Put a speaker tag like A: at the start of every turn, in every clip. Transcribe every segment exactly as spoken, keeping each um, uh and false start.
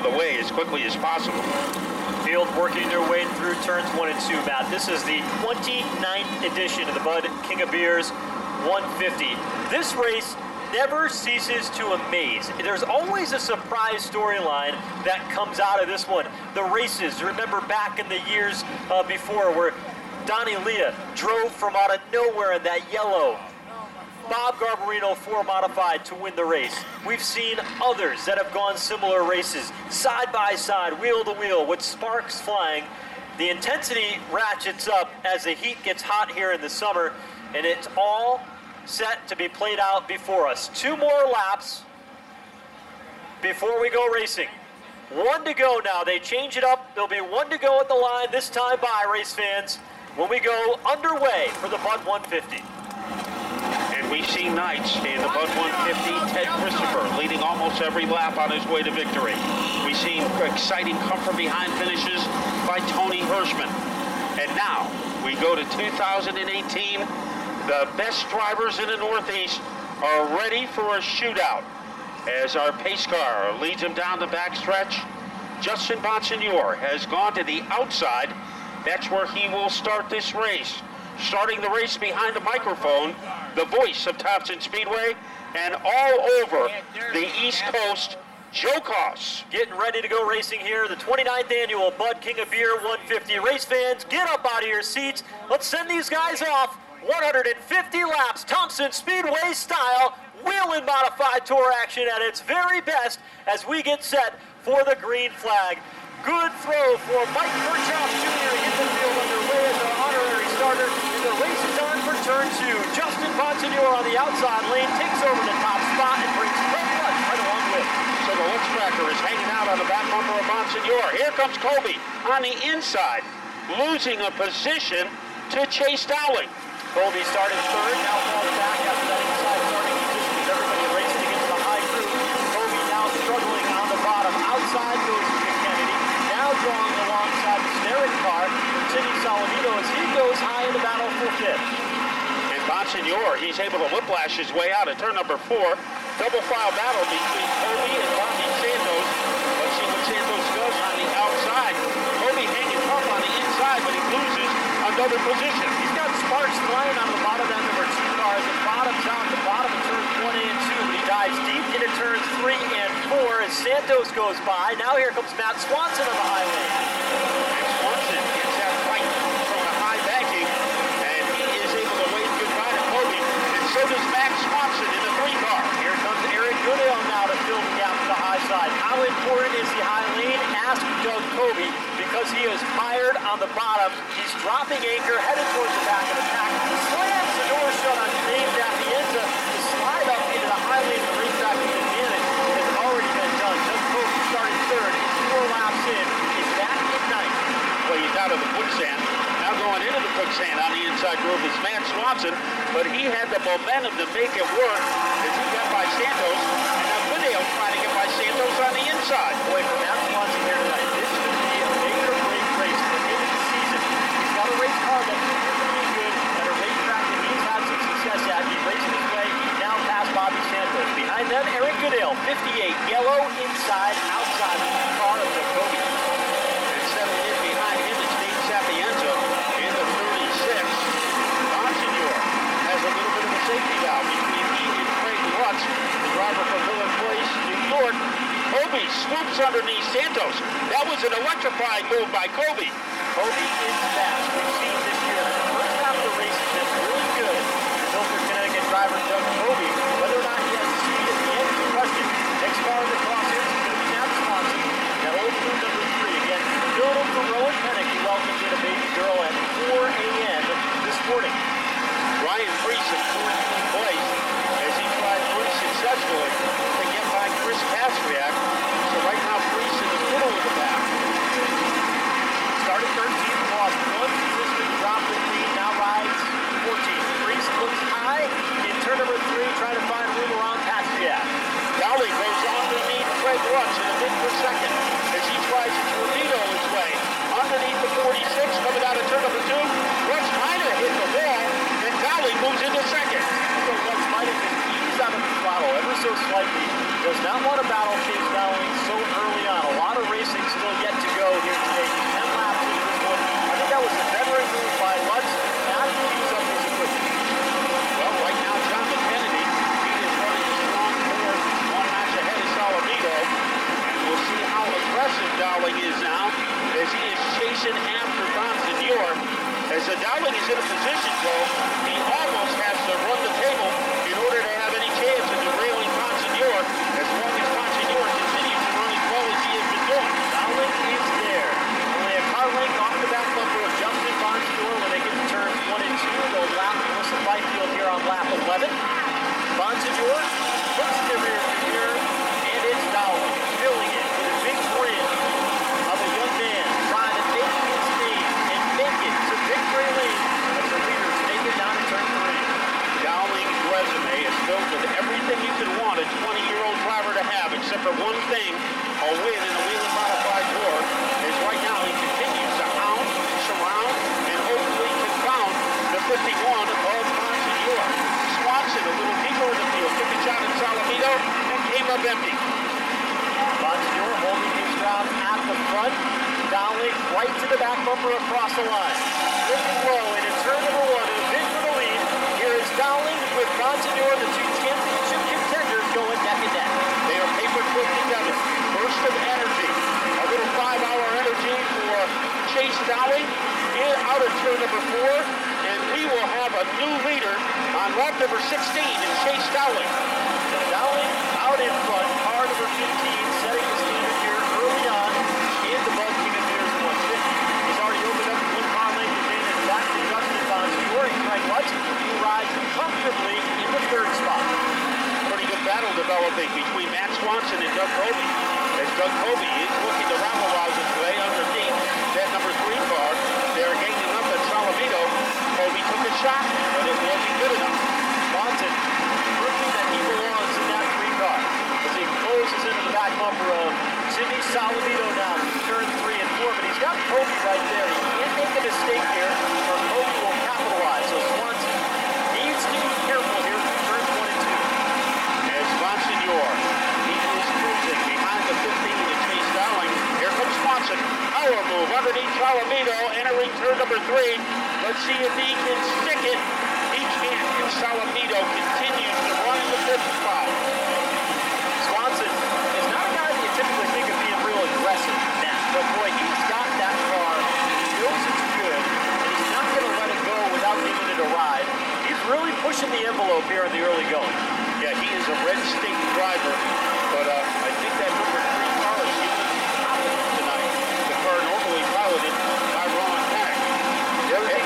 A: the way as quickly as possible.
B: Field working their way through turns one and two, Matt. This is the twenty-ninth edition of the Bud King of Beers one fifty. This race never ceases to amaze. There's always a surprise storyline that comes out of this one. The races, remember back in the years uh, before where Donnie Leah drove from out of nowhere in that yellow Bob Garbarino four modified to win the race. We've seen others that have gone similar races, side by side, wheel to wheel, with sparks flying. The intensity ratchets up as the heat gets hot here in the summer, and it's all set to be played out before us. Two more laps before we go racing. One to go now. They change it up. There'll be one to go at the line this time by, race fans, when we go underway for the Bud one fifty.
A: We've seen Knights in the Bud one fifty, Ted Christopher leading almost every lap on his way to victory. We've seen exciting come-from-behind finishes by Tony Hirschman. And now we go to two thousand eighteen. The best drivers in the Northeast are ready for a shootout as our pace car leads them down the backstretch. Justin Bonsignore has gone to the outside. That's where he will start this race. Starting the race behind the microphone, the voice of Thompson Speedway, and all over the East Coast, Joe Koss.
B: Getting ready to go racing here, the twenty-ninth annual Bud King of Beer one fifty. Race fans, get up out of your seats. Let's send these guys off. one hundred fifty laps, Thompson Speedway style, wheel-in modified tour action at its very best as we get set for the green flag. Good throw for Mike Kirchhoff Junior in the field underway as our honorary starter, and the race is on for turn two. Justin Bonsignore on the outside lane takes over the top spot and brings Craig Lutz right along with.
A: So the Lutz tracker is hanging out on the back bumper of Bonsignore. Here comes Colby on the inside, losing a position to Chase Dowling.
B: Colby started third, now falls back after that inside starting position with everybody racing against the high crew. Colby now struggling on the bottom. Outside goes Nick Kennedy. Now drawing alongside the Snerick car, Cindy Saladino as he goes high in the battle for fifth.
A: And Bonsignore, he's able to whiplash his way out of turn number four. Double file battle between Colby and Bobby Santos. Let's see what Santos does on the outside. Colby hanging tough on the inside, but he loses another position.
B: He's got sparks flying on the bottom of that number two car as it bottoms out the bottom of turns one and two, but he dives deep into turns three and four as Santos goes by. Now here comes Matt Swanson on the high lane.
A: And Swanson gets that fight from the high banking, and he is able to wave goodbye to Colby, and so does Max Swanson in the three car.
B: Here comes Eric Goodale now to fill the gap to the high side. How important is the high lane? Ask Doug Colby, because he is fired on the bottom. He's dropping anchor, headed towards the back of the pack. Slams the door shut on Dave Dapienza to slide up into the high lane of the racetrack with advantage has already been done. Doug Colby started third, four laps in. Is back in ninth.
A: Well, he's out of the quicksand. Now going into the quicksand on the inside groove is Matt Swanson, but he had the momentum to make it work as he got by Santos, and now Goodale trying to get by Santos on the inside.
B: Boy, for Matt Swanson here tonight, this is going to be a make or break race at the end of the season. He's got a race car that's really good at a racetrack that he's had some success at. He raced his way, now past Bobby Santos. Behind them, Eric Goodale, fifty-eight, yellow inside, outside of the car of Jacoby.
A: And settling in behind him is Dave Sapienza in the thirty-six. Bonsignore has a little bit of a safety valve between he and Craig Lutz, the driver from Miller Place, New York. Colby swoops underneath Santos. That was an electrifying move by Colby.
B: Colby is fast. We've seen this year. The first half of the race has been really good. Milford, Connecticut driver Doug Colby. Whether or not he has the speed at the end is the question. Next car in the crosshairs is going to be Matt Swanson. That old crew number three. Again, building for Rowan Pennick, who welcomed in a baby girl at four a.m. this morning.
A: Ryan Priest in fourteenth place as he tried pretty successfully to get by Chris Kasriak. So right now Priest in the middle of the pack.
B: Started thirteenth, lost one position, dropped the lead, now rides fourteenth. Priest looks high in turn number three, trying to find room around Kasriak.
A: Dowling goes underneath Craig Lutz in a mid per second as he tries to torpedo his way underneath the forty-six, coming out of turn number two. Lutz might have hit the wall, and Dowling moves into second.
B: So Lutz might have just eased out of the throttle ever so slightly. does not want to battle Chase Dowling so early on. A lot of racing still yet to go here today. ten laps into this one. I think that was a veteran move by Lutz not to use up his equipment.
A: Well, right now, John Kennedy, he is running strong forward, one match ahead of Salamito. And we'll see how aggressive Dowling is now as he is chasing after Bonsignor. As the Dowling is in a position, though, he almost has to run the table in order to have any chance of derailing Bonsignor, as long as Bonsignor continues to run as well as he has been doing.
B: Dowling is there. Only a car length off the back bumper of Justin Bonsignor when they get to turns one and two. They'll lap Melissa Byfield here on lap eleven. Bonsignor looks to the rear mirror, and it's Dowling filling it with a big grin of a young man trying to make his name and make it to victory lane as the leaders make it down to turn three.
A: Dowling's resume is filled with everything you could want a twenty-year-old driver to have, except for one thing, a win in a wheelie modified tour. As right now he continues to hound, surround, and hopefully confound the fifty-one of Bonsignor. Swanson a little deeper in the field, took a shot at Salamito and came up empty.
B: Bonsignor holding his ground at the front. Dowling right to the back bumper across the line. Looking low into turn number one, and a bid for the lead. Here is Dowling with Bonsignor, the two championship contenders, going neck and neck.
A: They are paper-clipped together. Burst of energy. A little five-hour energy for Chase Dowling in out of turn number four. And we will have a new leader on lap number sixteen in Chase Dowling.
B: So Dowling out in front, car number fifteen, setting the standard here early on in the Bud King of Beers one fifty. He's already opened up one car length advantage back to Justin Bonsignor. And Craig Lutz, who rides comfortably in the third spot.
A: Pretty good battle developing between Matt Swanson and Doug Coby. As Doug Coby is looking to rabble-rouse his way underneath that number three car. They're gaining up at Salamito. Coby took a shot, but it wasn't good enough.
B: Swanson proving that he belongs in that three car as he closes into the back bumper of Sidney Salamito now through turn three and four, but he's got Coby right there. He can't make a mistake here or Coby will capitalize. So Swanson needs to be careful here through turns one and two.
A: As Bonsignor, he is cruising behind the fifteen to Chase Dowling. Here comes Swanson. Power move underneath Salamito, entering turn number three. Let's see if he can stick it. He can't, and Salamito continues to run in the fifth spot.
B: Swanson is not a guy that you typically think of being real aggressive now, but boy, he's got that car. He knows it's good, and he's not going to let it go without giving it a ride. He's really pushing the envelope here in the early going.
A: Yeah, he is a red state driver, but uh, I think that number three car is giving him confidence tonight. The car normally piloted by Ron Pack.
B: Eric,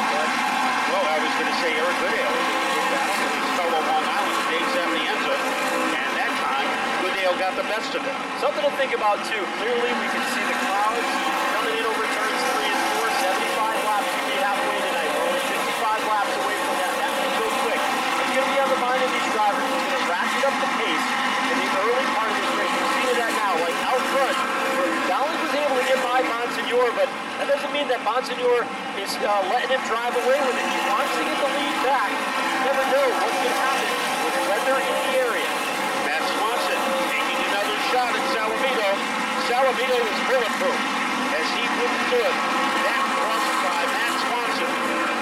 A: Well, I was going to say Eric Goodale was in a good battle with his fellow Long Island, Dave Sapienza, and that time, Goodale got the best of it.
B: something to think about too. Clearly, we can see the clouds coming in over turns three and four. seventy-five laps to be halfway tonight. We're only fifty-five laps away from that. That can go quick. It's going to be on the mind of these drivers. It's going to ratchet up the pace in the early part of this race. We're seeing that now, like out front, where Dowling was able to get by Bonsignor, but that doesn't mean that Bonsignor is uh, letting him drive away with it. He wants to get the lead back. You never know what's going to happen with weather in the area.
A: Matt Swanson taking another shot at Salamito. Salamito is bulletproof as he withstood that thrust by Matt Swanson.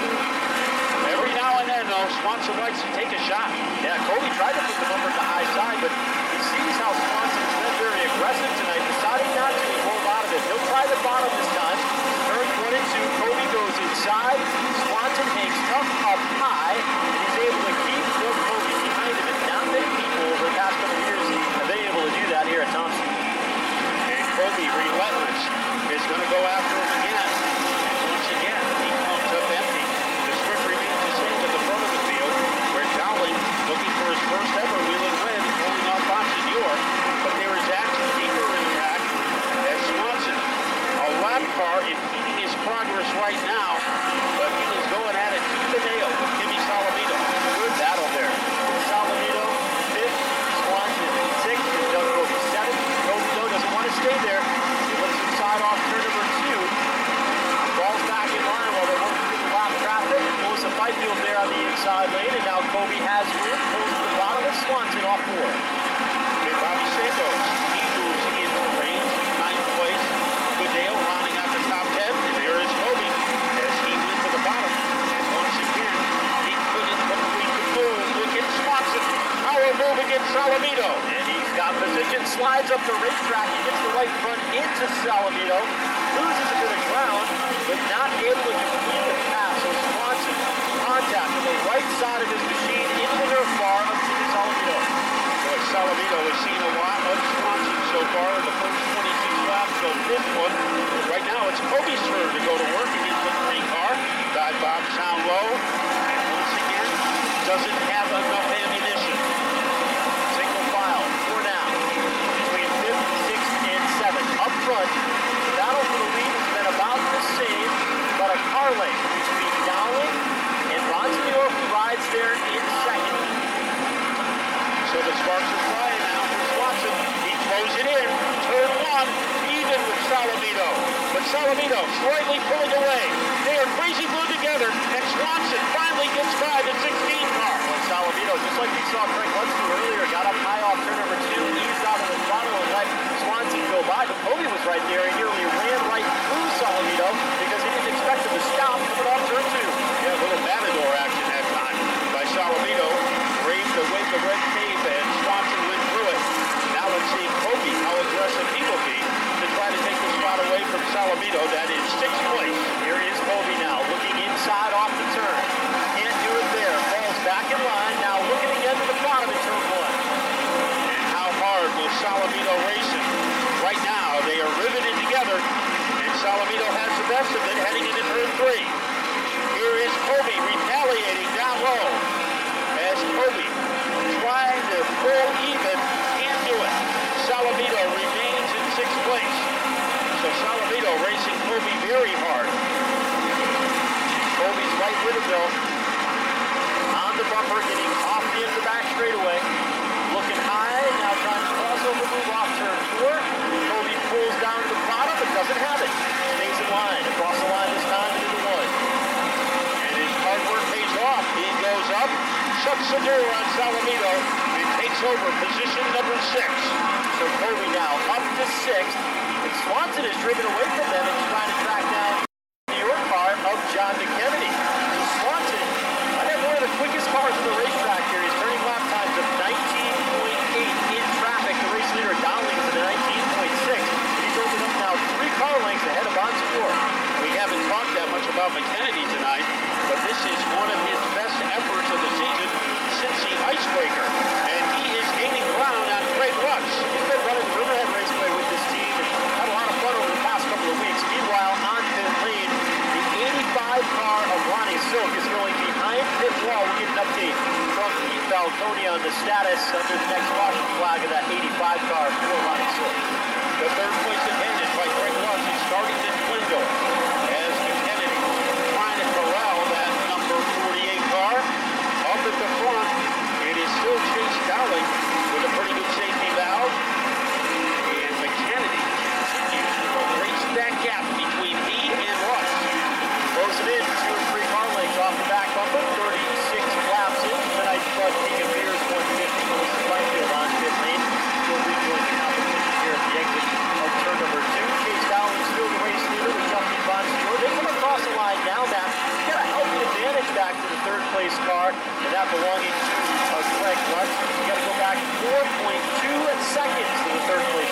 A: Every now and then, though, Swanson likes to take a shot.
B: Yeah, Coby tried to put the bumper to high side, but he sees how Swanson's been very aggressive tonight, deciding not to roll out of it. He'll try the bottom this time. Turns one and two. Coby goes inside. Swanson hangs tough up high, and he's able to keep Doug Coby behind him. And not many people over the past couple of years have been able to do that here at Thompson.
A: And Coby, relentless, is going to go after him again. And once again, he comes up empty. The script remains the same at the front of the field, where Dowling, looking for his first ever wheeling win, pulling off Bonsignor. But there is action deeper in the pack as Swanson, a lap car, impeding his progress right now, but he is going at it to the nail with Kimmy Salamito.
B: Good
A: in Salamito.
B: And he's got position, slides up the racetrack. He gets the right front into Salamito. Loses a bit of ground, but not able to complete the pass. So Swanson, contact on the right side of his machine into the Nerf bar of Jimmy Salamito.
A: Boy, Salamito has seen a lot of Swanson so far in the first twenty-six laps. So this one, right now it's Kobe's turn to go to work against the three car. Dive bomb sound low. And once again, doesn't have enough ammunition.
B: Single file, four down. Between fifth, sixth, and seventh. Up front, the battle for the lead has been about the same, but a car length between Dowling and Bonsignor, who rides there in second.
A: So the sparks are flying now for Swanson. He throws it in. Turn one, even with Salamito. But Salamito slightly pulling away. They are crazy glued together, and Swanson finally gets by the sixteen car.
B: Well, Salamito, just like we saw Craig Lutz do earlier, got up high off turn number two, eased out of the throttle and let Swanson go by. But Kobe was right there and nearly ran right through Salamito because he didn't expect him to stop coming off turn two.
A: Yeah, a little Matador action that time by Salamito. Braved the wake of red tape, and Swanson went through it. Now let's see Kobe, how aggressive he will be to try to take the spot away from Salamito. That is sixth place.
B: Here is Kobe now, looking inside off the turn. Can't do it there. Falls back in line. Now looking again to the bottom in turn one.
A: And how hard will Salamito race him? Right now, they are riveted together, and Salamito has the best of it heading into turn three. Here is Kobe retaliating down low. As Kobe trying to pull even, can't do it. Salamito remains in sixth place. So Salamito racing Kobe very hard.
B: Kobe's right with him though. On the bumper, getting off the end of the back straightaway. Looking high, now trying to cross over, move off turn four. Kobe pulls down to the bottom, but doesn't have it. Stays in line, across the line this time into the one.
A: And his hard work pays off. He goes up, shuts the door on Salamito, and takes over position number six.
B: So Kobe now up to sixth. And Swanson is driven away from them and is trying to track down the New York car of John McKennedy. And Swanson, I have one of the quickest cars on the racetrack here. He's turning lap times of nineteen point eight in traffic. The race leader Dowling is at nineteen point six. He's opened up now three car lengths ahead of Bonsignor.
A: We haven't talked that much about McKennedy tonight, but this is one of his best efforts of the season since the icebreaker. And he is gaining ground on Craig Lutz.
B: He's been running the Riverhead Raceway with this team and had a lot of fun over the past couple of weeks. Meanwhile, on pit lane, the eighty-five car of Ronnie Silk is going behind pit wall. We'll get an update from Pete Falcone on the status under the next caution flag of that eighty-five car for Ronnie Silk.
A: The third place advantage by Craig Lutz is starting to dwindle as McKennedy trying to corral that number forty-eight car. Up at the front, it is still Chase Dowling with a pretty good safety valve. And McKennedy continues to erase that gap between he and Lutz.
B: Close it in, two or three car lengths off the back bumper, thirty-six laps in. Tonight's Bud King of Beers one fifty. Melissa Blankfield on pit lane. Will rejoin the competition here at the exit of turn number two. Chase Dowling still the race leader with Justin Bonsignor. They come across the line now, Matt. He's got a healthy advantage back to the third place car, and that belonging to uh, Craig Lutz. You got to go back four point two seconds to the third place.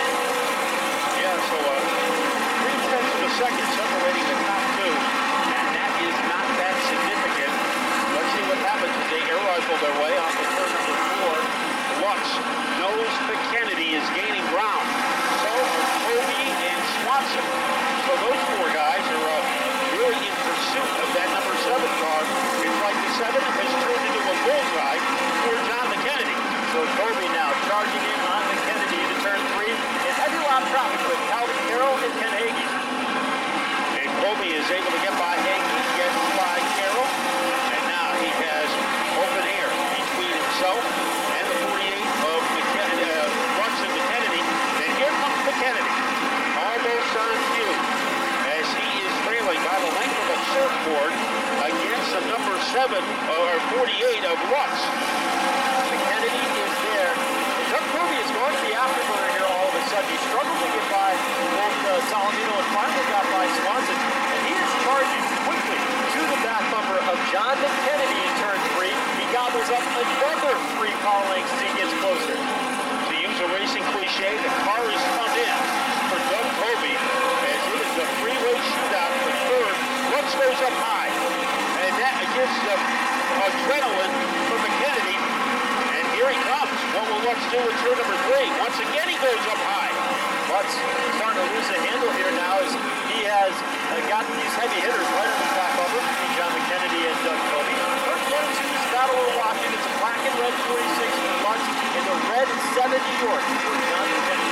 A: Yeah, so uh, three tenths of a second separating the top two, and that is not that significant. Let's see what happens as they air rifle their way off the turn number four. Lutz knows McKennedy is gaining ground. So are Kobe and Swanson. So those four guys are uh, really in pursuit of that number seven car. It's like the seven has turned into a bullseye for John McKennedy.
B: So Kobe now charging in on McKennedy into turn three. In heavy lap traffic with Calvin Carroll and Ken Hagee.
A: And Kobe is able to get by Hagee, get by Carroll, and now he has open air between himself and the forty-eight of McKennedy, uh, Lutz and McKennedy. And here comes McKennedy, almost on cue, as he is trailing by the length of a surfboard against the number seven or forty-eight of Lutz.
B: McKennedy is there. And Doug Kirby has gone to the afterburner here all of a sudden. He struggled to get by both uh, Salamito and finally got by Swanson. And he is charging quickly to the back bumper of John McKennedy in turn three. He got travels up another three car lengths as he gets closer.
A: To use a racing cliche, the car is come in for Doug Coby as it is a three-way shootout for third. Lutz goes up high, and that gives the adrenaline for McKennedy. And here he comes. What will Lutz do with turn number three? Once again, he goes up high.
B: Lutz starting to lose the handle here now as he has uh, got these heavy hitters right on the back bumper between John McKennedy and Doug Coby. First one is this battle we're watching. It's a black and red forty-six for Lutz and the red seven New York for John McKennedy.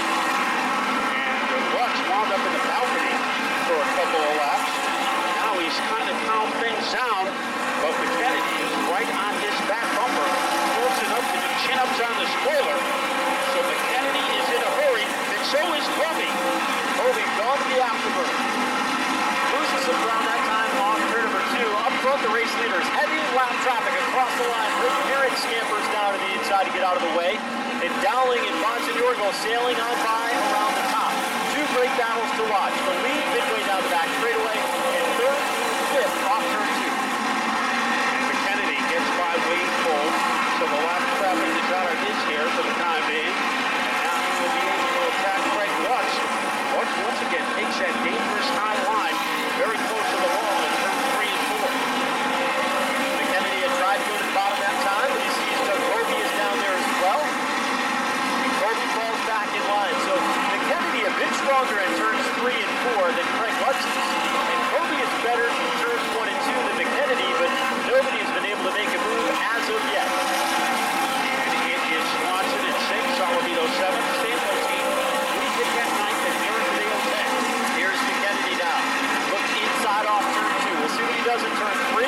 A: And Lutz wound up in the balcony for a couple of laps. Now he's kind of calmed things down, but McKennedy is right on his back bumper, close enough to do chin-ups on the spoiler. So McKennedy is in a hurry, and so is Coby.
B: Coby gone to the afterburner. Loses some ground that time off turn number two. Up front, the race leaders. Heavy lap traffic across the line. Rick Garrett scampers down to the inside to get out of the way. And Dowling and Bonsignor go sailing on by around the top. Two great battles to watch. The lead midway down the back straightaway, and third through fifth off turn two.
A: And McKennedy gets by Wade Cole, so the lap traffic is out of his hair for the time being. And now he will be able to attack Craig Lutz. Lutz once again takes that dangerous high line very close to the wall in turn three and four.
B: McKennedy had tried to go to the bottom that time, but he sees Doug Coby is down there as well. Coby falls back in line. So McKennedy a bit stronger in turns three and four than Craig Lutz is. And Coby is better in turns one and two than McKennedy, but nobody has been able to make a move as of yet.
A: And it is Swanson at six, Salamito seven, Stanley's eight, Lee Kit ninth, and Aaron Padeo ten.
B: Here's McKennedy now. Look inside off turn two. We'll see what he does in turn three.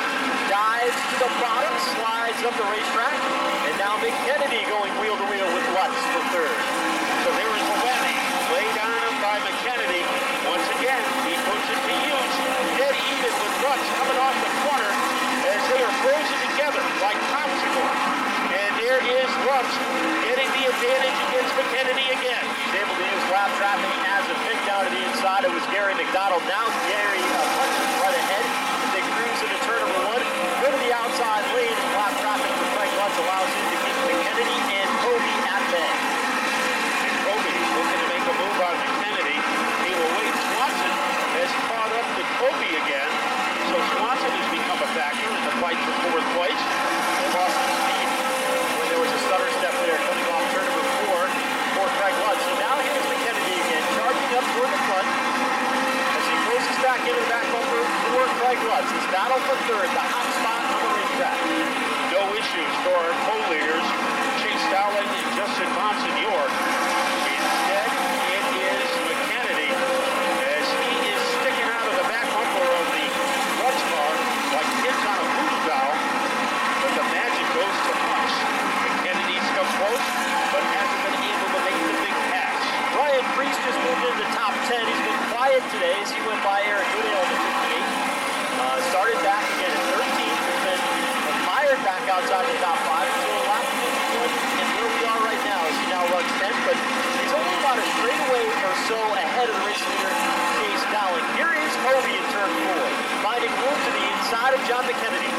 B: Dives to the bottom, slides up the racetrack. And now McKennedy going wheel to wheel with Lutz for third.
A: So there is a whammy laid on him by McKennedy. Once again, he puts it to use. Dead even with Lutz coming off the corner as they are frozen together like popsicles. And there is Lutz getting the advantage against McKennedy again.
B: He's able to use lap traffic as a pick down to the inside. It was Gary McDonald. Now Gary uh, punches right ahead. They cruise into turn number one. Go to the outside lane. And lap traffic for Craig Lutz allows him to keep McKennedy and Coby at bay.
A: And Coby looking to make a move on McKennedy. He will wait. Swanson has caught up to Coby again. So Swanson has become a factor in the fight for fourth place.
B: They lost some speed when there was a stutter step there coming off turn number four for Craig Lutz. So now here's McKennedy again, charging up toward the front as he closes back into the back bumper for Craig Lutz. His battle for third, the hot spot on the racetrack.
A: No issues for our co-leaders, Chase Dowling and Justin Bonsignor. Instead, it is McKennedy as he is sticking out of the back bumper of the Lutz car like kids on a voodoo doll. But the magic goes to Lutz. McKennedy's come close, but hasn't been able to make the big pass.
B: Ryan Priest just moved into the top ten. He's been quiet today as he went by Eric Goodale in the fifty-eight. Uh, started back again at thirteenth. Has been fired back outside the top five until a lap fifty-one. And where we are right now is he now runs tenth, but he's only about a straightaway or so ahead of the race leader, Chase Dowling. Here is Coby in turn four, finding room to the inside of John McKennedy.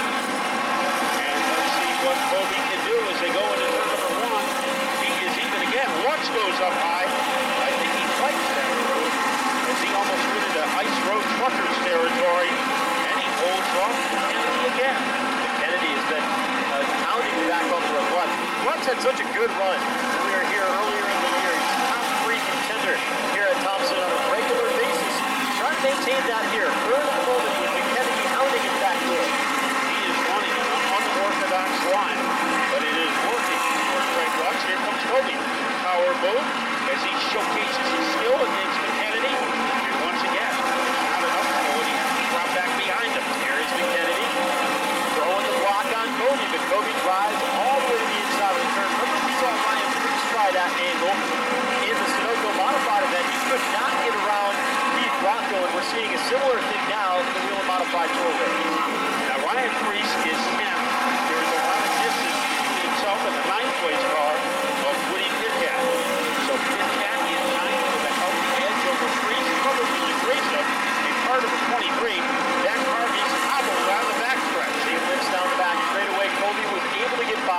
A: And let's see what Coby can do as they go into turn number one. He is even again. Lutz goes up high. I think he likes that road as he almost went into Ice Road Truckers territory. And he holds off Kennedy again.
B: Kennedy has been uh, pounding the back bumper of Lutz. Lutz had such a good run when we were here earlier in the year. He's a top three contender here at Thompson on a regular basis. Trying to maintain that here. Third at the moment with McKennedy hounding him back there.
A: He is running an unorthodox line, but it is working for Craig Lutz. Here comes Coby. Power move as he showcases his skill against McKennedy. And once again, not enough for he has to drop back behind him.
B: Here is McKennedy throwing the block on Coby, but Coby drives all the way to the inside of the turn. Remember we saw Ryan Priest try that angle in the Sunoco Modified event. He could not get around Keith Rocco, and we're seeing a similar thing now in the Whelen Modified Tour race.
A: Now Ryan Priest is tenth. There is a lot of distance between himself and the ninth place car of Woody Pitcat. So Pitcat is ninth with a healthy edge over Priest. Probably the Grayson in car number twenty-three. That car is hobbled around the backstretch.
B: He lifts down the back straightaway. Coby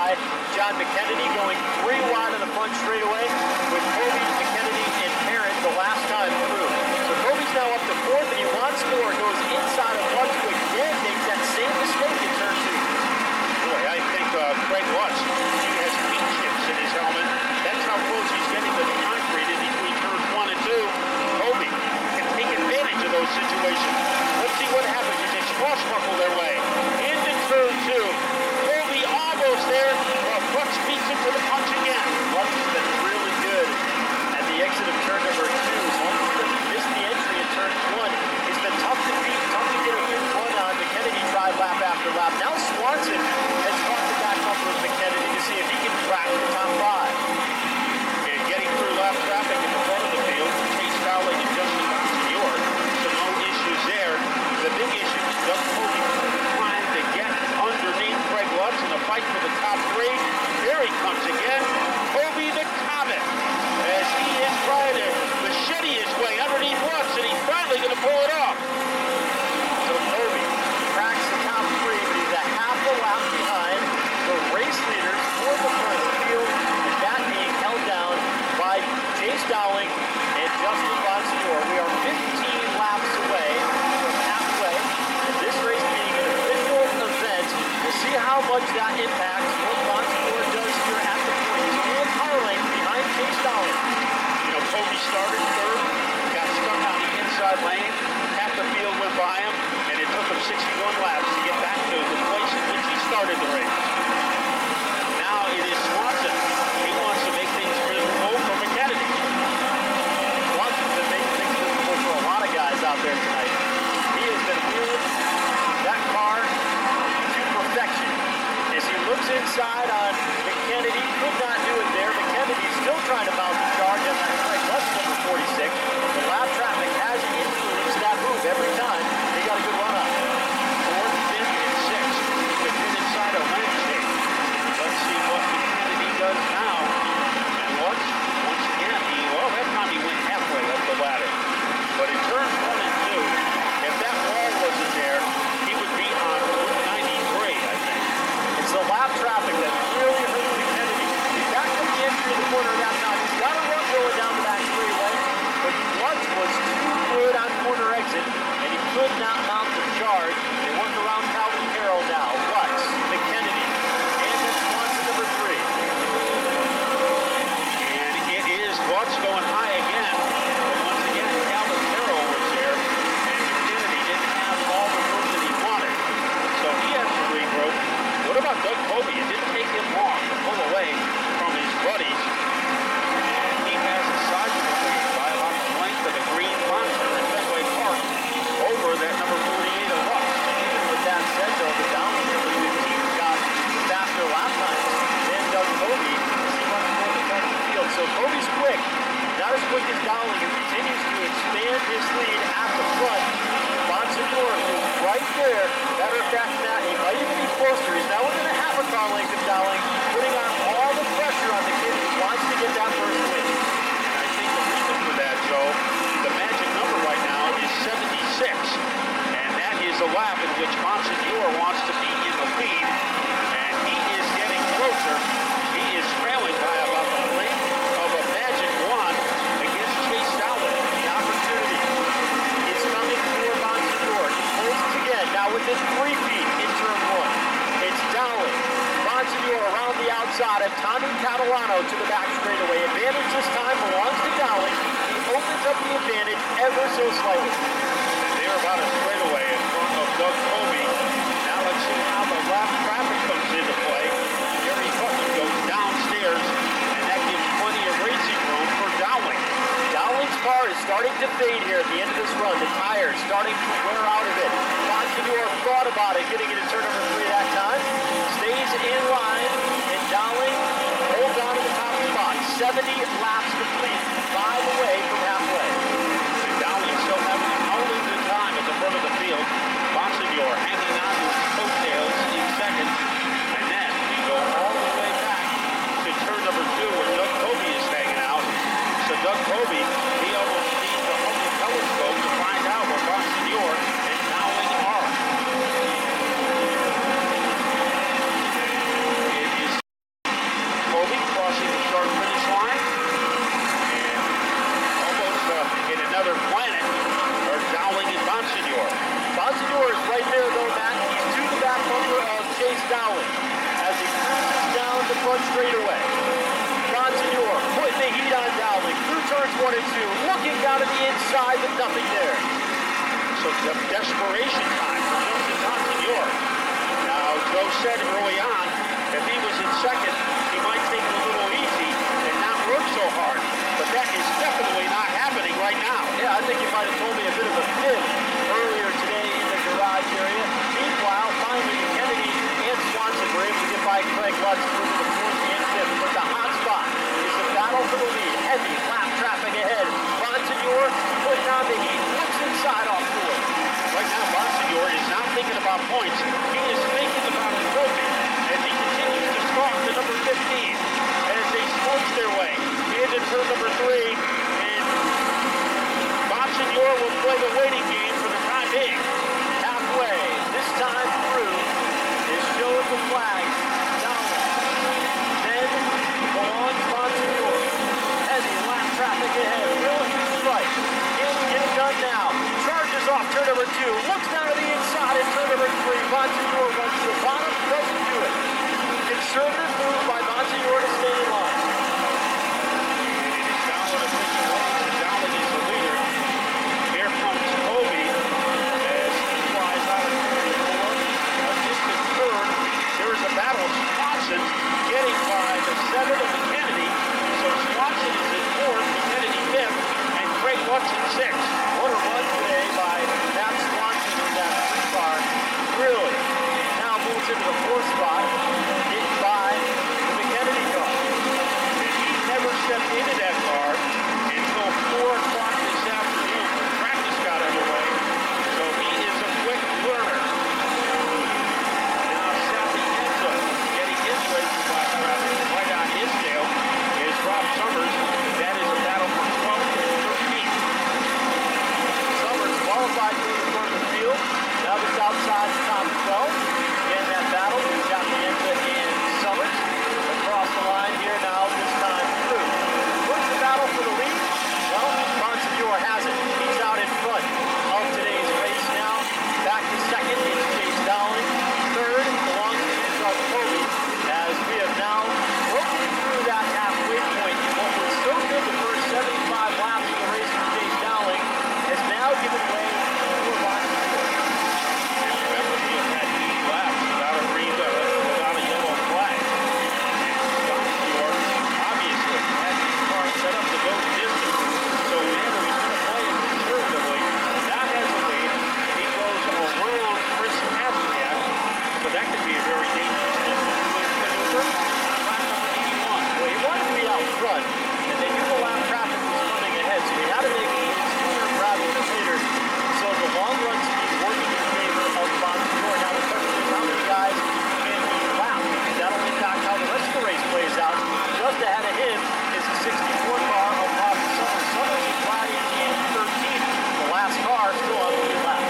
B: by John McKennedy, going three wide on the front straightaway with Kobe, McKennedy, and Parent the last time through. So Kobe's now up to fourth, and he wants more. Goes inside of Lutz, who again makes that same mistake in turn two.
A: Boy, I think uh, Craig Lutz, he has paint chips in his helmet. That's how close he's getting to the concrete in between turns one and two. Kobe can take advantage of those situations. Let's see what happens as they cross-buckle their way into turn two. Kobe almost there, but Lutz beats him to the punch again.
B: Lutz has been really good at the exit of turn number two. As long as he doesn't miss the entry in turn one, it's been tough to beat, tough to get a good run on. McKennedy tried lap after lap. Now Swanson has talked it back up with McKennedy to see if he can crack the top five.
A: And getting through lap traffic in the front of the field, Chase Dowling and Justin Bonsignor, so no issues there. The big issue is Doug Kobe trying to get underneath Craig Lutz in the fight for the top three. Here he comes again. Kobe the Comet, as he is trying to machete his way underneath Lutz, and he's finally going to pull it off.
B: So Kobe cracks the top three, but he's a half a lap behind the race leaders for the front field, and that being held down by Chase Dowling and Justin Bonsignor. We are fifteen laps away from halfway, and this race being an official event, we'll see how much that impacts what Bonsignor does here at the point. He's only a car length behind Chase Dowling.
A: You know, Kobe started third, got stuck on the inside lane, half the field went by him, and it took him sixty-one laps to get back to the place in which he started the race. Now it is Swanson. He wants to make things miserable for McKennedy.
B: Swanson's been making things difficult for a lot of guys out there tonight. He has been wheeling that car to perfection. As he looks inside on McKennedy, could not do it there. McKennedy's still trying to mount the charge on that right left number forty-six. The lap traffic has influenced that move every time. He got a good run on it.
A: Fourth, fifth, and sixth. With him inside a landscape. Let's see what McKennedy does now. And Lutz, once again, he, well, that time he went halfway up the ladder. But in turns one and two, if that wall wasn't there, he would be on Route ninety-three, I think.
B: It's the lap traffic that really hurt McKennedy. He's back from the entry of the corner of that time. He's got a run going down the back straightaway, but Lutz was too good on corner exit, and he could not mount the charge. They work around Calvin Carroll now. Lutz, McKennedy, and then Swanson number three.
A: And it is Lutz going high again. But once again, Calvin Carroll was there, and McKennedy didn't have all the room that he wanted. So he has to regroup. What about Doug Kobe? It didn't take him long to pull away from his buddies. And he has a sizable lead by about the length of the green monster in Fenway Park over that number forty-eight of Lutz.
B: Even with that said, though, the Dowling number fifteen got the faster lap times than Doug Kobe as he runs more the front of the field. So Kobe's quick, not as quick as Dowling, who continues to expand his lead at the front. Bonsignor, who's right there. Matter of fact, that he might even be closer. He's now within a half a car length of Dowling, putting on all the pressure on the kid who wants to get that first win.
A: And I think the reason for that, Joe, the magic number right now is seventy-six. And that is a lap in which Bonsignor wants to be in the lead. And he is getting closer. He is trailing by about the length of a magic one against Chase Dowling.
B: The opportunity is coming for Bonsignor. He pulls it again, now within three feet in turn one. It's Dowling. Bonsignor around the outside of Tommy Catalano to the back straightaway. Advantage this time belongs to Dowling. He opens up the advantage ever so slightly.
A: And they're about a straightaway in front of Doug Kobe. Now let's see how the lap traffic comes into play. Gary Putnam goes downstairs, and that gives plenty of racing room for Dowling.
B: Dowling's car is starting to fade here at the end of this run. The tires starting to wear out of it. Bonsignor thought about it, getting into turn number three that time. Stays in line, and Dowling holds on to the top spot. seventy laps complete, five away from halfway.
A: And Dowling still having a howling good time at the front of the field. Bonsignor hanging on to his coattails in second. And then we go all the way back to turn number two where Doug Kobe is hanging out. So Doug Kobe, he almost needs a Hubble telescope to find out where Bonsignor and Dowling are.
B: right there, though, Matt. He's to the back bumper of Chase Dowling as he cruises down the front straightaway. Bonsignor putting the heat on Dowling through turns one and two, looking down to the inside, but nothing there.
A: So the desperation time for Justin Bonsignor. Now, Joe said early on, if he was in second, he might take it a little easy and not work so hard. But that is definitely not happening right now.
B: Yeah, I think you might have told me a bit of a fib earlier today in the garage area. Meanwhile, finally, Kennedy and Swanson were able to get by Craig Lutz through the fourth and fifth. But the hot spot is the battle for the lead. Heavy lap traffic ahead. Bonsignor putting on the heat. Looks inside off four.
A: Right now, Bonsignor is not thinking about points. He is thinking about a trophy as he continues to stalk to number fifteen as they smokes their way into turn number three. And Bonsignor will play the waiting game for the time being.
B: Halfway, this time through, is showing the flags. Dowling. Then belongs Bonsignor. Heavy lap traffic ahead. Will he strike? Can he get it done now? Charges off turn number two. Looks down to the inside in turn number three. Bonsignor runs to the bottom. Doesn't do it. Conservative move by Bonsignor to stay in line.
A: It is Dowling official runs, and Dowling is the leader. Here comes Kobe as he flies out of turn four. A distant third. There is a battle. Swanson getting by the seven of the Kennedy. So Swanson is in fourth, the Kennedy fifth, and Craig Lutz in sixth.
B: What a run today by Matt Swanson in that three car. Really. Now moves into the fourth spot. Hit by the Kennedy car.
A: And he never stepped into that car until four o'clock this afternoon when practice got underway. So he is a quick learner. Now Sapienza getting his way through lap traffic. Right on his tail is Rob Summers. That is a battle for twelfth and thirteenth.
B: Summers qualified for the front of the field. Now just outside the top twelve. Again, that battle with Sapienza and Summers. Across the line here now, this time through. What's the battle for the lead? Well, Bonsignor has it. He's out in front of today's race now. Back to second is Chase Dowling. Third belongs to Israel Kobe. As we have now broken through that halfway point. What was so good the first seventy-five laps of the race for Chase Dowling has now given way to Bonsignor.
A: And remember, he has had eighty laps without a green, uh, without a yellow flag. And Bonsignor obviously had his car set up to go the distance. So whenever he's going to play it conservatively, that has a lead. He goes around Chris Hasselbeck, so that could be a very dangerous distance maneuver. Lap number eighty-one.
B: Well, he wanted to be out front, and they knew the lap traffic was coming ahead, so he had to make it sooner rather than later. So the long run speed working in favor of Bonsignor. Now the question is how many guys can he lap? That'll impact how the rest of the race plays out. Just ahead of him is the sixty-four car of Bobby Summers. Summers is riding in thirteenth. The last car still on the lead lap.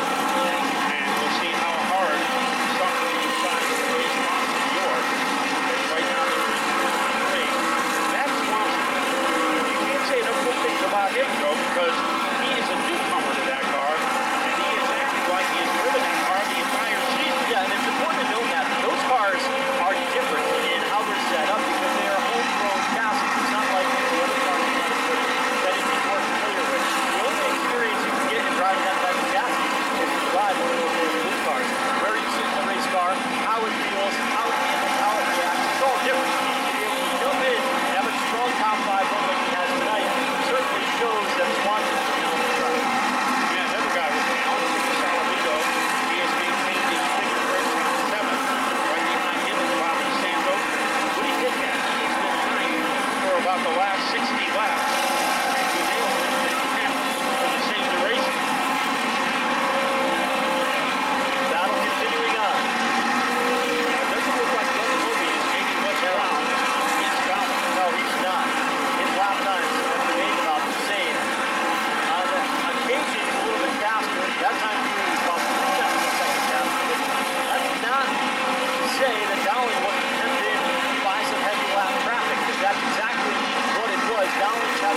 A: And we'll see how hard Summers decides to race Bonsignor. And right now they're in turn three. That's Swanson. You can't say enough good things about him, though, because he is a newcomer to that car, and he is acting like he has driven that car the entire season.
B: Yeah, and it's important to note that those cars are different in how they're set up because they are homegrown chassis. It's not like the other cars that he'd be more familiar with. The only experience you can get in driving that type of chassis is to drive one of those old blue cars. Where you sit in the race car, how it feels, how it handles, how it reacts, it's all different. To be able to jump in and have a strong top five run like he has tonight certainly shows that Swanson is down the track.
A: Yeah, another guy was down, Salamito. He has maintained his figure race on seventh. Right behind him is Bobby Santos. Woody Pitkat, he's been ninth for about the last sixty laps. And he nailed it in tenth for the same duration.
B: Battle continuing on.
A: It doesn't look like Doug Kobe is gaining much ground. He's down.
B: No, he's not. His lap times have remained about the same. On occasion, he's a little bit faster. That time through, he's about three seconds a second faster. That's not to say that Dowling wasn't hemmed in by some heavy lap traffic, because that's exactly what it was. Dowling had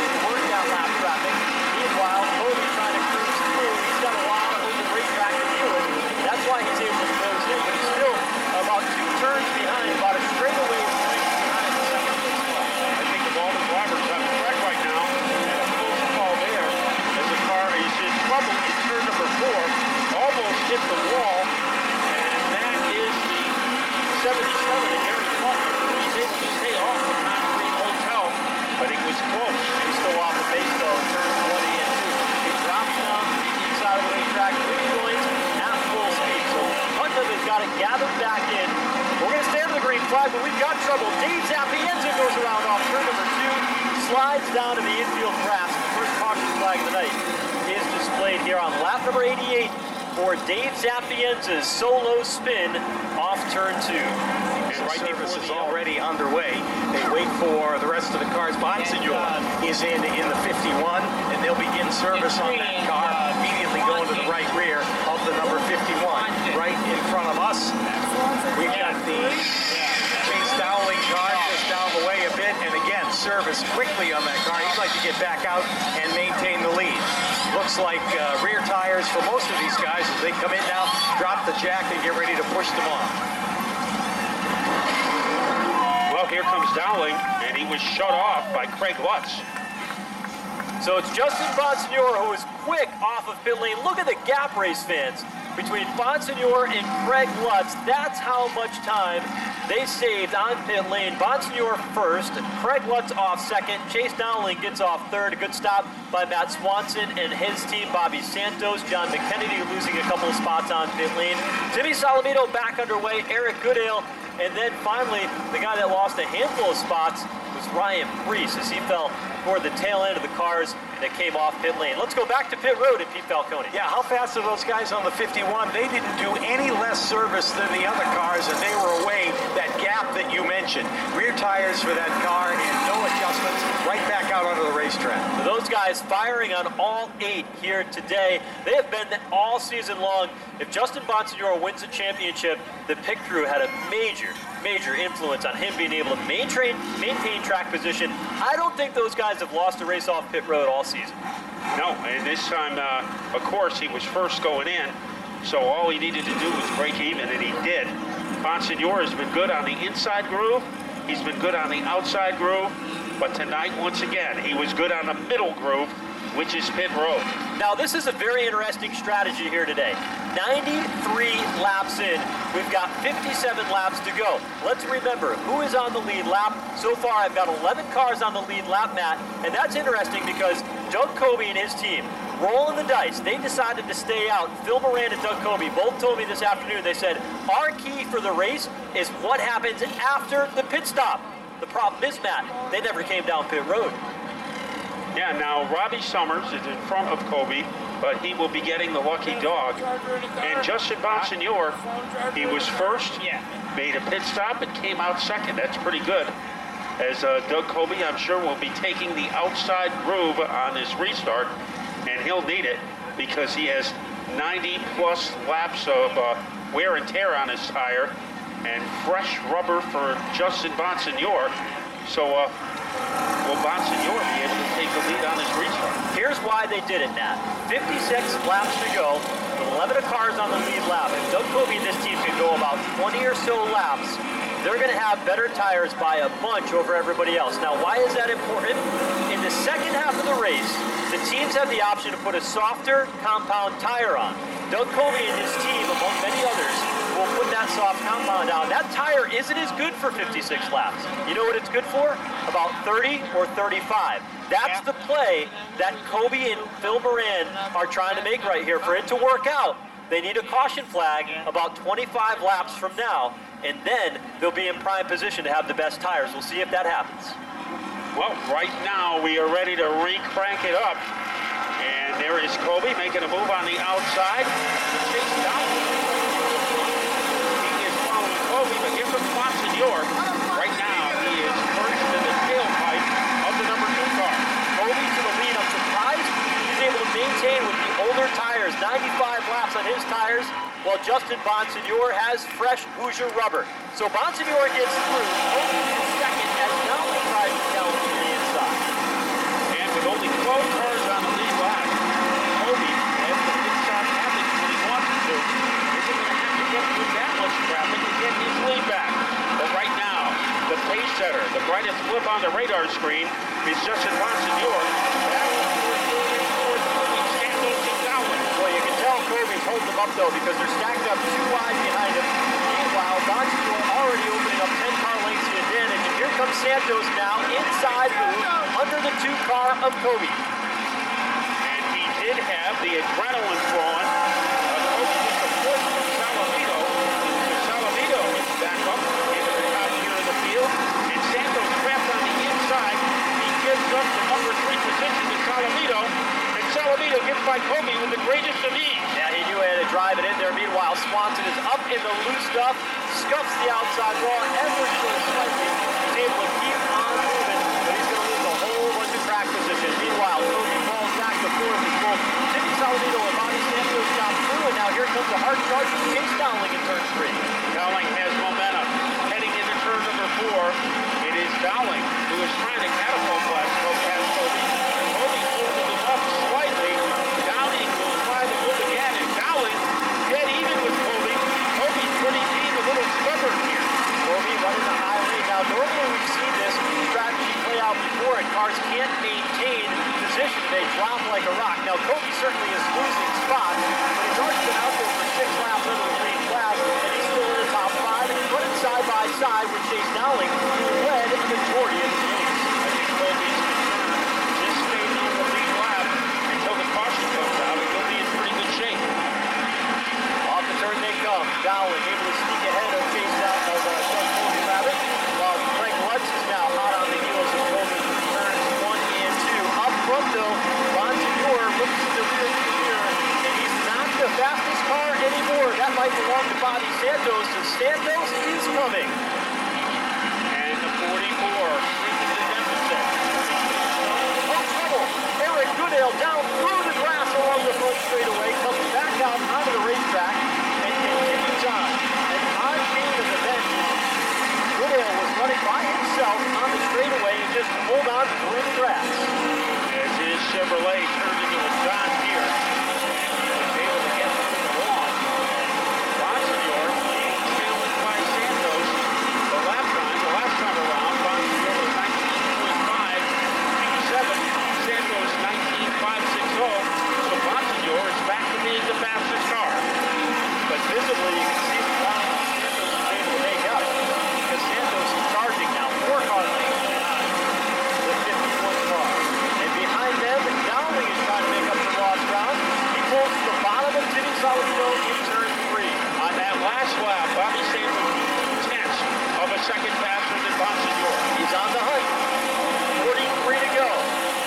B: got trouble. Dave Sapienza goes around off turn number two, slides down to the infield grass. The first caution flag of the night is displayed here on lap number eighty-eight for Dave Sapienza's solo spin off turn two.
C: And right service is already underway. They wait for the rest of the cars. Bonsignor is in in the fifty-one, and they'll begin service on that car, immediately going to the right rear of the number fifty-one. Right in front of us, we've got the Chase Dowling car just down the way a bit, and again, service quickly on that car. He'd like to get back out and maintain the lead. Looks like uh, rear tires for most of these guys as they come in now, drop the jack, and get ready to push them off.
A: Well, here comes Dowling, and he was shut off by Craig Lutz.
B: So it's Justin Bonsignor who is quick off of pit lane. Look at the gap, race fans, between Bonsignor and Craig Lutz. That's how much time they saved on pit lane. Bonsignor first, Craig Lutz off second, Chase Dowling gets off third. A good stop by Matt Swanson and his team, Bobby Santos. John McKennedy losing a couple of spots on pit lane. Jimmy Solomito back underway, Eric Goodale, and then finally the guy that lost a handful of spots was Ryan Preece as he fell toward the tail end of the cars that came off pit lane. Let's go back to pit road and Pete Falcone.
C: Yeah, how fast are those guys on the fifty-one? They didn't do any less service than the other cars, and they were away that gap that you mentioned. Rear tires for that car and no adjustments, right back out onto the racetrack.
B: So those guys firing on all eight here today. They have been all season long. If Justin Bonsignor wins the championship, the pit crew had a major, major influence on him being able to maintain, maintain track position. I don't think those guys have lost a race off pit road all season.
A: No, and this time, uh, of course, he was first going in, so all he needed to do was break even, and he did. Bonsignor has been good on the inside groove. He's been good on the outside groove, but tonight, once again, he was good on the middle groove, which is pit road.
B: Now, this is a very interesting strategy here today. ninety-three laps in. We've got fifty-seven laps to go. Let's remember, who is on the lead lap? So far, I've got eleven cars on the lead lap, Matt, and that's interesting because Doug Coby and his team, rolling the dice, they decided to stay out. Phil Moran and Doug Coby both told me this afternoon, they said, our key for the race is what happens after the pit stop. The problem is, Matt, they never came down pit road.
A: Yeah, now Robbie Summers is in front of Coby, but he will be getting the lucky dog. And Justin Bonsignor, he was first, made a pit stop, and came out second. That's pretty good. As uh, Doug Coby, I'm sure, will be taking the outside groove on his restart, and he'll need it because he has ninety plus laps of uh, wear and tear on his tire and fresh rubber for Justin Bonsignor. So, uh, will Bonsignor be able to take the lead on his restart?
B: Here's why they did it, Nat. fifty-six laps to go, with eleven cars on the lead lap. If Doug Coby and this team can go about twenty or so laps, they're going to have better tires by a bunch over everybody else. Now, why is that important? In the second half of the race, the teams have the option to put a softer compound tire on. Doug Coby and his team, among many others, will put that soft compound on. That tire isn't as good for fifty-six laps. You know what it's good for? About thirty or thirty-five. That's the play that Coby and Phil Moran are trying to make right here. For it to work out, they need a caution flag about twenty-five laps from now, and then they'll be in prime position to have the best tires. We'll see if that happens.
A: Well, right now we are ready to re-crank it up. And there is Coby making a move on the outside. Chase Dowling. He is following Coby, but here comes Bonsignor. Right now he is first in the tailpipe of the number two car.
B: Coby to the lead. I'm surprised he's able to maintain with the older tires. ninety-five laps on his tires, while Justin Bonsignor has fresh Hoosier rubber. So Bonsignor gets through. Coby is second as Dowling tries to challenge to the inside.
A: And with only twelve cars on the lead lap, Coby has the pit stop happens when he wants to. Isn't going to have to get through that much traffic to get his lead back. But right now, the pace setter, the brightest flip on the radar screen, is Justin Bonsignor.
B: Well, you can tell Coby's holding them up, though, because they're stacked up too wide behind him. Meanwhile, Bonsignor already opening up ten car lengths the advantage. And here comes Santos now, inside move, under the two car of Coby.
A: And he did have the adrenaline flowing. Uh, Coby just a fourth from Solomito. Solomito is back up into the top here of the field. Sausalito gets by Kobe with the greatest of ease.
B: Yeah, he knew he had to drive it in there. Meanwhile, Swanson is up in the loose stuff, scuffs the outside wall ever so slightly. He's able to keep on moving, but he's going to lose a whole bunch of track position. Meanwhile, Kobe falls back to fourth as both Timmy Sausalito and Bobby Santos got through, and now here comes a hard charge from Chase Dowling in turn three.
A: Dowling has momentum. Heading into turn number four, it is Dowling who is trying to catapult past Kobe. Kobe pulls it up slightly. Dowling will try to move again, and Dowling dead even with Kobe. Kobe's pretty deep, a little stubborn here.
B: Kobe running the high lead. Now, normally we've seen this strategy play out before, and cars can't maintain position. They drop like a rock. Now, Kobe certainly is losing spots, but he's already been out there for six laps under the green flag, and he's still in the top five, and he's running side by side with Chase Dowling, who led the majority of the race.
A: I think Kobe's concerned just staying on the lead lap until the caution comes out, and he'll be in pretty good shape.
B: Off the turn they come. Dowling able to sneak ahead of Chase Dowling, of uh, Kobe Rabbit, while Frank Lutz is now hot on the heels of Kobe through turns one and two. Up front, though, Bonsignor looks in the rear mirror, and he's not the fastest car anymore. That might belong to Bobby Santos, and Santos is coming.
A: And the forty-four shrinking the deficit.
B: Oh, trouble. Eric Goodale down through the grass along the front straightaway, comes back out onto the racetrack, and continues on. And on chain of events, Goodale was running by himself on the straightaway and just pulled on through the grass.
A: As his Chevrolet turned into a John Deere, was able to get through the lawn. Bonsignor being challenged by Santos. The lap time, the last time around, Bonsignor was nineteen point five two seven, Santos nineteen point five six zero. So Bonsignor is back to being the fastest car.
B: But visibly, you can see the ground Santos is able to make up, because Santos is charging now four car lengths behind the fifty-one car. And behind them, Dowling is trying to make up the lost ground. He pulls to the bottom of Timmy Sausalito in turn three.
A: On that last lap, Bobby Santos was two-tenths of a second faster than Bonsignor.
B: He's on the hunt. forty-three to go.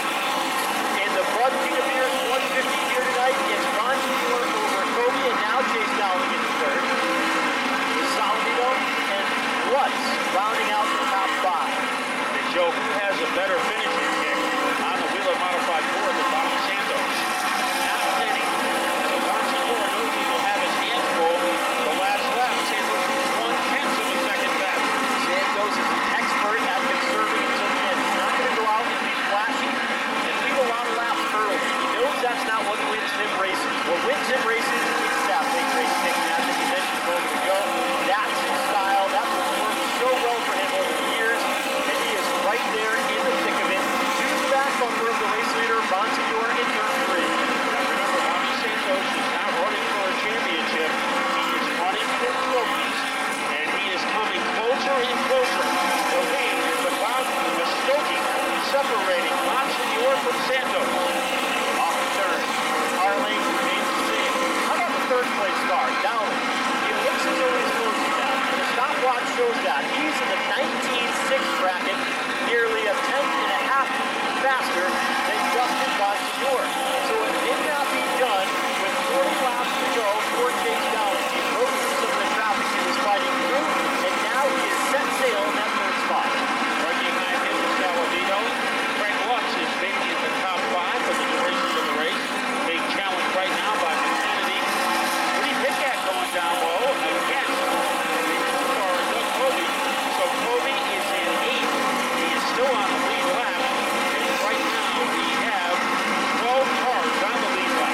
B: In the Bud King of Beers one fifty here tonight, it's Bonsignor over Kobe, and now Chase Dowling in third. Sausalito and Lutz rounding out the top five.
A: And Joe, who has a better finishing kick on the Wheeler Modified Ford than Bobby Santos? Not many. So Bonsignor knows he will have his hands full the last lap. Santos was one-tenth of a second faster.
B: Santos is an expert at conserving until the end. He's not going to go out and be flashy and lead a lot of laps early. He knows that's not what wins him races. What wins him races is that big race kick as he mentioned a moment ago. That's his style. That's what's worked so well for him over the years. And he is right there in the thick of it. To the back bumper of the race leader, Bonsignor in turn three.
A: Now remember, Bobby Santos is not running for a championship. He is running for trophies. And he is coming closer and closer. The lead is about the Muskogee separating Bonsignor from Santos.
B: Off the turn. Car length remains the same. How about the third place car, Dowling? He looks as though he's closing down. The stopwatch shows that. He's in the nineteen six bracket, nearly a tenth and a half faster than Justin Bonsignor. So it may not be done with forty laps to go for Chase Dowling. He broke through some of the traffic he was fighting through, and now he is set sail in that third spot.
A: Right behind him is Saladino. Frank Lutz is maybe in the top five for the duration of the race. Being challenged right now by Kennedy. Pretty big cat going down low. Again, the car is up Kobe. So Kobe is in eighth. He is still on the lead lap. And right now we have twelve cars on the lead lap.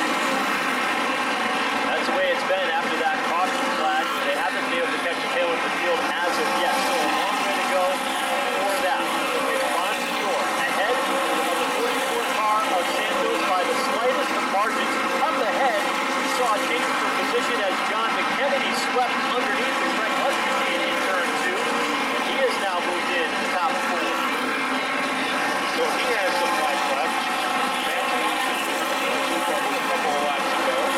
B: That's the way it's been after that caution flag. They haven't been able to catch a tail in the field as of yet. So a long way to go for that. It's Bonsignor ahead of the forty-four car of Santos by the slightest of margins. Up ahead, we saw a change for position as John McKennedy swept underneath the Greg Hutchinson in turn two. And he has now moved in to the top four.
A: So he has some life left. That's a couple, a couple of laps to go.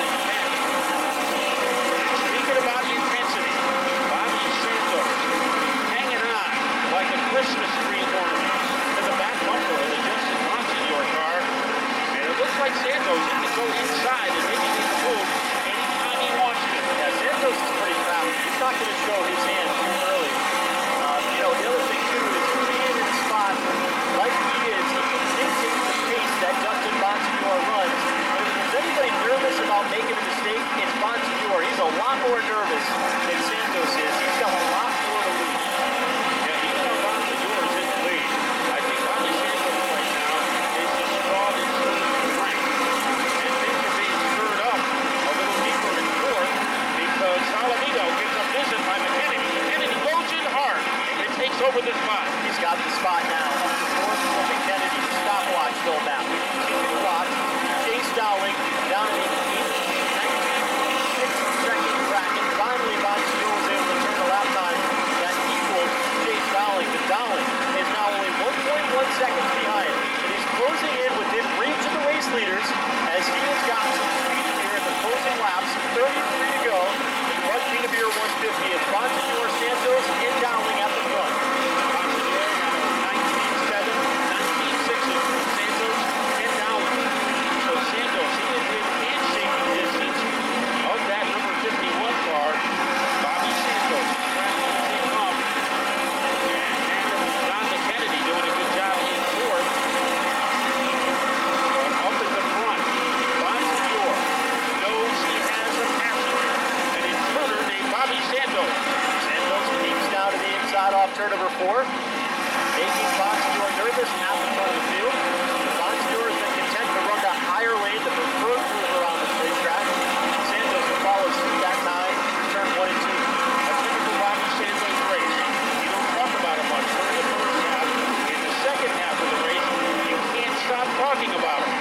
A: Speaking about intensity, Bobby Santos hanging on like a Christmas tree ornament to the back bumper of the Justin Bonsignor car. And it looks like Santos inside and maybe make a move anytime he wants to.
B: Yeah, Santos is pretty crafty. He's not going to show his hand too early. Uh, you know, the other thing, too, is being in a spot like he is, he can dictate the pace that Justin Bonsignor runs. But if there's anybody nervous about making a mistake, it's Bonsignor. He's a lot more nervous than Santos is. He's got a lot more to lose.
A: Yeah, even though Bonsignor is in the lead, I think Bobby Santos right now is the straw that's filling the drink. And things are being stirred up a little deeper in fourth because Salamito gives up visit by McKennedy. McKennedy goes in hard and takes over the spot.
B: He's got the spot now. Up to fourth for McKennedy. Stopwatch still back. We continue to watch. Chase Dowling down in the nineteen second bracket. Finally, Bonsignor was able to turn a lap time that equals Chase Dowling. But Dowling is now only one point one seconds behind. It is closing in within reach of the race leaders as he has gotten some speed here in the closing laps. thirty-three to go. Run King of Beer one fifty. It's Bonsignor, Santos, and Dowling at the front.
A: Bonsignor now nineteen seven, nineteen six Santos and Dowling. So Santos, he is in handshaking distance of that number fifty-one car. Bobby Santos traveling as they come. And John McKennedy doing a good job in fourth. But up at the front, Bonsignor knows he has a passenger, an intruder named Bobby Santos.
B: Santos peeps now to the inside off turn number four, making Bonsignor nervous at the front of the field. Bonsignor has been content to run the higher lane, the preferred move around the racetrack. Santos will follow suit that time, turn one and two.
A: A typical Bobby Santos race. You don't talk about him much during the first half. In the second half of the race, you can't stop talking about him.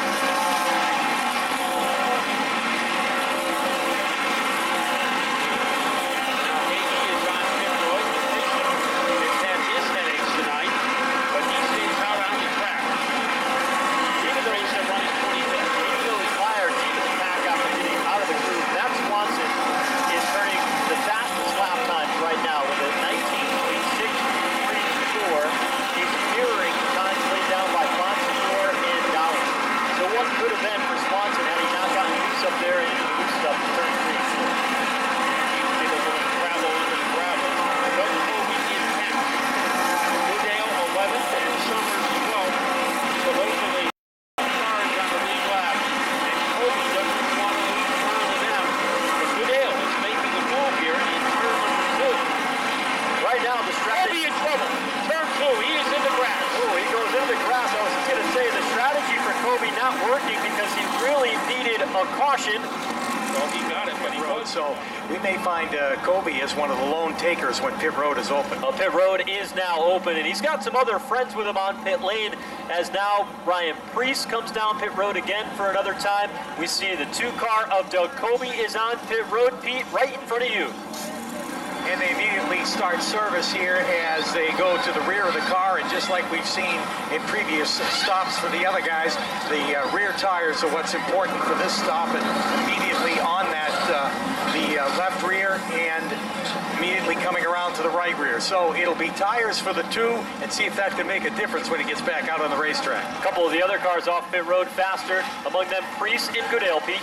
A: Now, Hagee is on pit road. He's had his headaches tonight, but he stays out on the track. Even though he's been running twenty-fifth.
B: Even though he's fired, he was back after getting out of the groove. Matt Swanson is turning the fastest lap times right now with a nineteen twenty-six thirty-four. He's mirroring the times laid down by Bonsignor and Dowling. So what could have been for Swanson had he not gotten loose up there and into the loose stuff in turn three and four?
A: Get a little gravel under the gravel. Doug Colby in tenth. Goodale eleventh and Summers twelfth. So those are the cars on the lead lap. And Colby doesn't want to lose ground to them. But Goodale is making a move here in turn number two.
B: Right now, the strategy...
A: Colby in trouble. Turn two. He is in the grass.
B: Oh, he goes into the grass. I was just going to say the strategy for Kobe not working because he really needed a caution.
A: Well, he got it, but he
C: road.
A: was.
C: So we may find uh, Kobe as one of the lone takers when pit road is open.
B: Well, pit road is now open, and he's got some other friends with him on pit lane as now Ryan Preece comes down pit road again for another time. We see the two car of Doug Kobe is on pit road, Pete, right in front of you.
C: And they immediately start service here as they go to the rear of the car. And just like we've seen in previous stops for the other guys, the uh, rear tires are what's important for this stop. And immediately on that, uh, the uh, left rear and immediately coming around to the right rear. So it'll be tires for the two and see if that can make a difference when he gets back out on the racetrack.
B: A couple of the other cars off pit road faster, among them Preece and Goodale, Pete.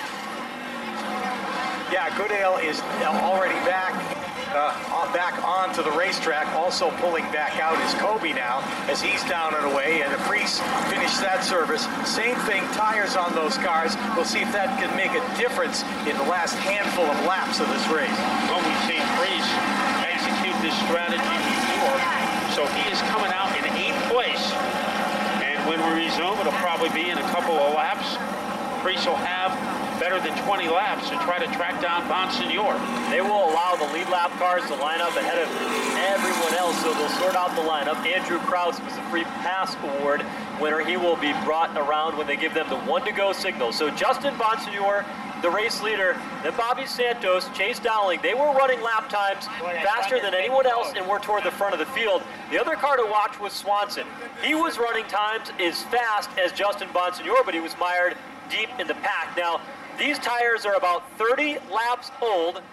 C: Yeah, Goodale is already back. Uh, back onto the racetrack, also pulling back out is Kobe now as he's down and away, and the Preece finished that service. Same thing, tires on those cars. We'll see if that can make a difference in the last handful of laps of this race.
A: Well, we've seen Preece execute this strategy before, so he is coming out in eighth place. And when we resume, it'll probably be in a couple of laps. Preece will have better than twenty laps to try to track down Bonsignor.
B: They will allow the lead lap cars to line up ahead of everyone else, so they'll sort out the lineup. Andrew Krause was the Free Pass Award winner. He will be brought around when they give them the one-to-go signal. So Justin Bonsignor, the race leader, then Bobby Santos, Chase Dowling, they were running lap times faster than anyone else and were toward the front of the field. The other car to watch was Swanson. He was running times as fast as Justin Bonsignor, but he was mired deep in the pack. Now, these tires are about thirty laps old,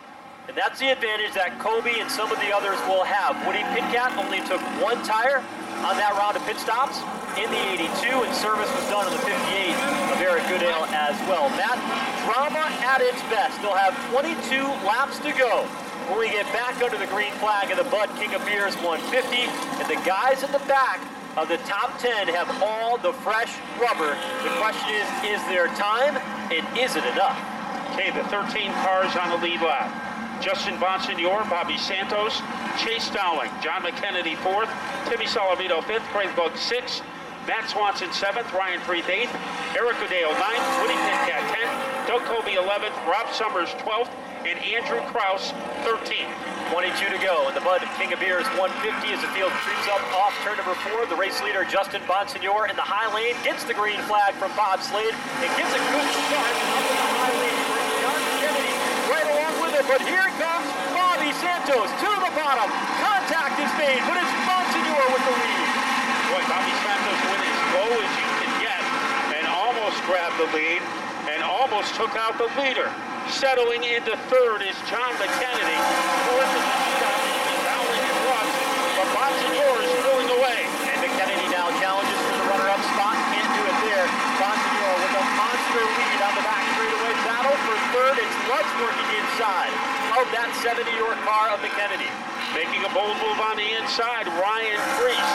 B: And that's the advantage that Kobe and some of the others will have. Woody Pitkat only took one tire on that round of pit stops in the eighty-two, and service was done in the fifty-eight of Eric Goodale as well. Matt, drama at its best. They'll have twenty-two laps to go when we get back under the green flag of the Bud King of Beers one fifty, and the guys at the back of the top ten have all the fresh rubber. The question is, is there time, and is it enough?
A: Okay, the thirteen cars on the lead lap. Justin Bonsignore, Bobby Santos, Chase Dowling, John McKennedy fourth, Timmy Salavito fifth, Craig Bug sixth, Matt Swanson seventh, Ryan Preeth eighth, Eric Goodale ninth, Woody Pitkat tenth, Doug Kobe eleventh, Rob Summers twelfth, and Andrew Kraus thirteenth.
B: twenty-two to go in the Bud King of Beers one fifty as the field creeps up off turn number four. The race leader, Justin Bonsignore, in the high lane, gets the green flag from Bob Slade and gives a good start up in the high lane for John Kennedy right along with it. But here comes Bobby Santos to the bottom. Contact is made, but it's Bonsignore with the lead.
A: Boy, Bobby Santos went as low as you can get and almost grabbed the lead and almost took out the leader. Settling into third is John McKennedy. Fourth is Dowling and Rutz, but Bonsignore is pulling away.
B: And McKennedy now challenges for the runner-up spot. Can't do it there. Bonsignore with a monster lead on the back straightaway. Battle for third. It's Rutz working inside of that seventy York car of McKennedy.
A: Making a bold move on the inside, Ryan Preece.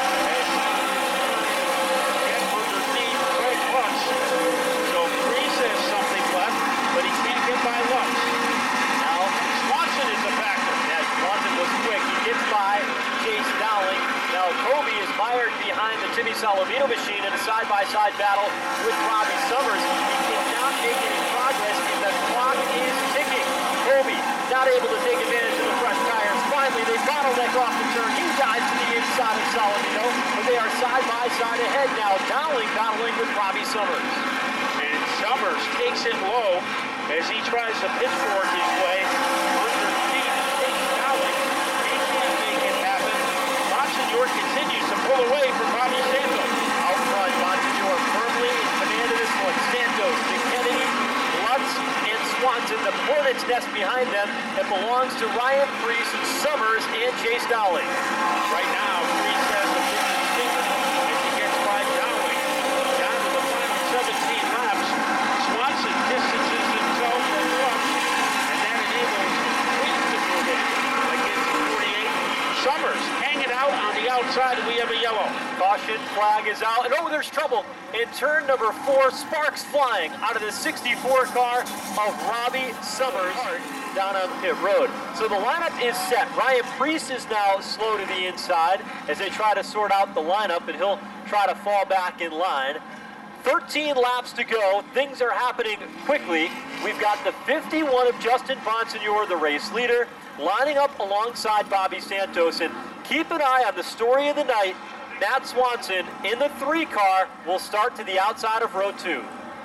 A: Get underneath Craig Lutz. So Preece has something left, but he can't get by Lutz.
B: Now
A: Swanson is a factor.
B: Yeah, Swanson was quick. He gets by Chase Dowling. Now Kobe is mired behind the Timmy Salavito machine in a side-by-side battle with Robbie Summers. He cannot make any progress, and the clock is ticking. Kobe not able to take advantage of the fresh tires. Finally, they bottleneck off the turn. He dives to the inside of Salavito, but they are side-by-side ahead now. Dowling battling with Robbie Summers.
A: And Summers takes it low as he tries to pitchfork his way underneath Chase Dowling. He can't make it happen. Bonsignore continues to pull away from Bobby Santos.
B: Out front, Bonsignore firmly in command of this one. Santos, McKennedy, Lutz, and Swanson. The hornet's nest behind them that belongs to Ryan Preece, Summers, and Chase Dowling.
A: Right now, Preece has the fifty stinger as he gets by Dowling. Down to the final seventeen laps. Swanson distances himself from Lutz, and that enables Preece to move in against forty-eight. Summers hanging out on the outside, and we have a yellow.
B: Caution flag is out, and oh, there's trouble in turn number four. Sparks flying out of the sixty-four car of Robbie Summers down on pit road. So the lineup is set. Ryan Preece is now slow to the inside as they try to sort out the lineup, and he'll try to fall back in line. thirteen laps to go. Things are happening quickly. We've got the fifty-one of Justin Bonsignore, the race leader, lining up alongside Bobby Santos. And keep an eye on the story of the night. Matt Swanson in the three car will start to the outside of row two.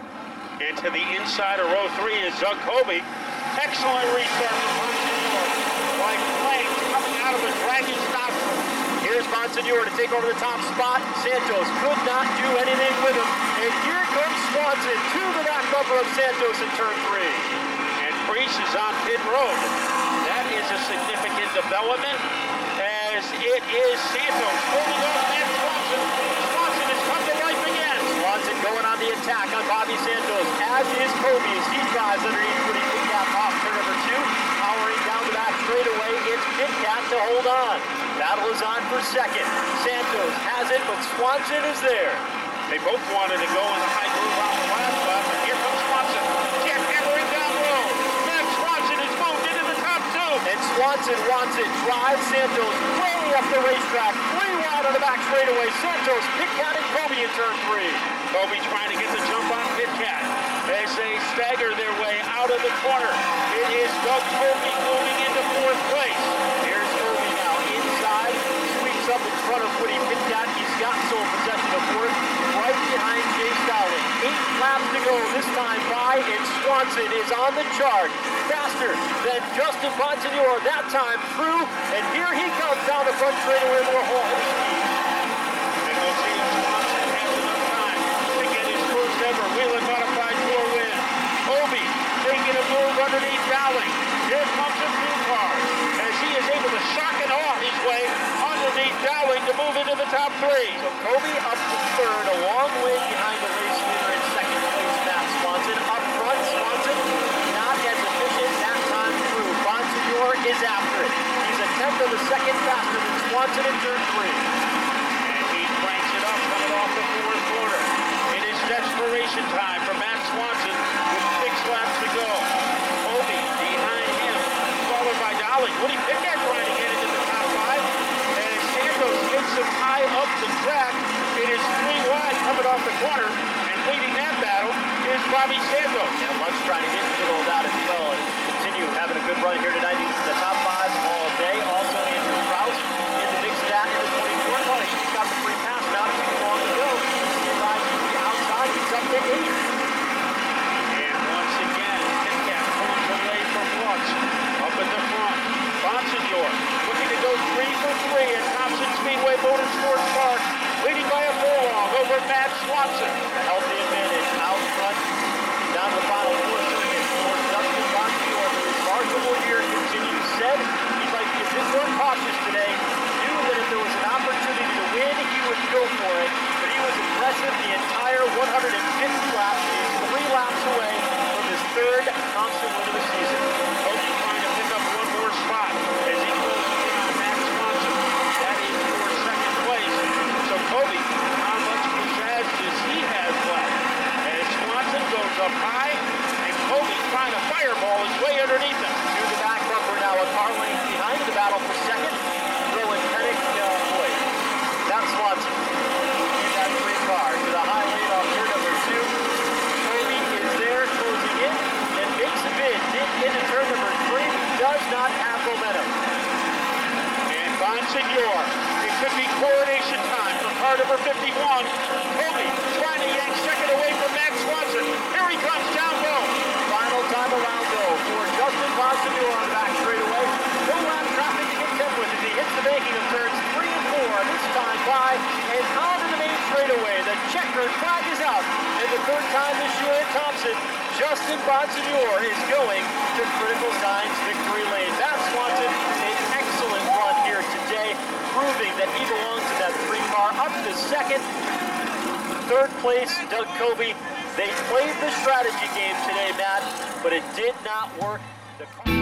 A: Into the inside of row three is Doug Kobe. Excellent restart for Bonsignore. Like flames coming out of a dragon's nostril.
B: Here's Bonsignore to take over the top spot. Santos could not do anything with him. And here comes Swanson to the back bumper of Santos in turn three.
A: And Preece is on pit road. That is a significant development as it is Santos holding off Matt Swanson. Swanson has come to life again.
B: Swanson going on the attack on Bobby Santos, as is Kobe as he drives underneath Woody Pitkat off turn number two. Powering down the back straightaway, it's Pitkat to hold on. Battle is on for second. Santos has it, but Swanson is there.
A: They both wanted to go in the high groove on the last lap, and here comes Swanson. Jet hammering down low. Matt Swanson has moved into the top two.
B: And Swanson wants it. Drives Santos way up the racetrack. Three wide on the back straightaway. Santos, Pitkat, and Kobe in turn three.
A: Kobe trying to get the jump on Pitkat as they stagger their way out of the corner. It is Doug Kobe moving into fourth place.
B: Here's Kobe now inside. Sweeps up in front of Woody Pitkat. He's got sole possession of fourth. Right behind Chase Dowling. Eight laps to go this time by, and Swanson is on the charge. Faster than Justin Bonsignore that time through, and here he comes down the front straightaway more whole speed.
A: And we'll see if Swanson has enough time to get his first ever Whelen Modified Tour win. Kobe taking a move underneath Dowling. Here comes a move into the top three.
B: So Kobe up to third, a long way behind the race leader in second place, Matt Swanson. Up front, Swanson not as efficient that time through. Bonsignor is after it. He's a tenth of a second faster than Swanson in turn three.
A: And he cranks it up coming off the fourth quarter. It is desperation time for Matt Swanson with six laps to go. Kobe behind him, followed by Dolly. Woody Pickett trying to get into the top five. And as Santos gets him high up the track, it is three wide coming off the corner. And leading that battle is Bobby Santos.
B: And Luntz trying to get middled out as well and continue having a good run here tonight. He's in the top five all day. Also Andrew Kraus in the big stat in the twenty-four car. He's got the free pass not too long to go. He arrives to the outside. He's up to eight.
A: And once again, Pitcat pulls away from Luntz. Up in the front, Bonsignor looking to go three for three at Thompson Speedway Motorsports Park, leading by a furlong over Matt Swanson.
B: A healthy advantage out front. Down the final four circuit for Justin Bonsignor. The remarkable year continues. Said he'd like to be a bit more cautious today. Knew that if there was an opportunity to win, he would go for it. But he was aggressive the entire one hundred fifty laps. He's three laps away from his third constant win of the season.
A: Kobe trying to pick up one more spot as he closes in on Matt Swanson. That is for second place. So Kobe, how much pizzazz does he have left? As Swanson goes up high, and Kobe trying to fireball his way underneath him.
B: To the back bumper now, a car length behind the battle for second. Rowan Pennick, uh, boy, Matt Swanson in that three car to the high lane off turn number two. Kobe is there closing in and makes a bid. Did into turn number three, does not have momentum.
A: And Bonsignor, it could be coronation time for car number fifty-one. Kobe trying to yank second away from Matt Swanson. Here he comes down low.
B: Final time around though for Justin Bonsignor on the back straightaway. No lap traffic to contend with as he hits the banking of turns three and four. This time by and onto the main straightaway. The checkered flag is out. And the third time this year at Thompson, Justin Bonsignor is going to critical signs victory lane. Matt Swanson, an excellent run here today, proving that he belongs in that three car. Up to second. Third place, Doug Kobe. They played the strategy game today, Matt, but it did not work. The car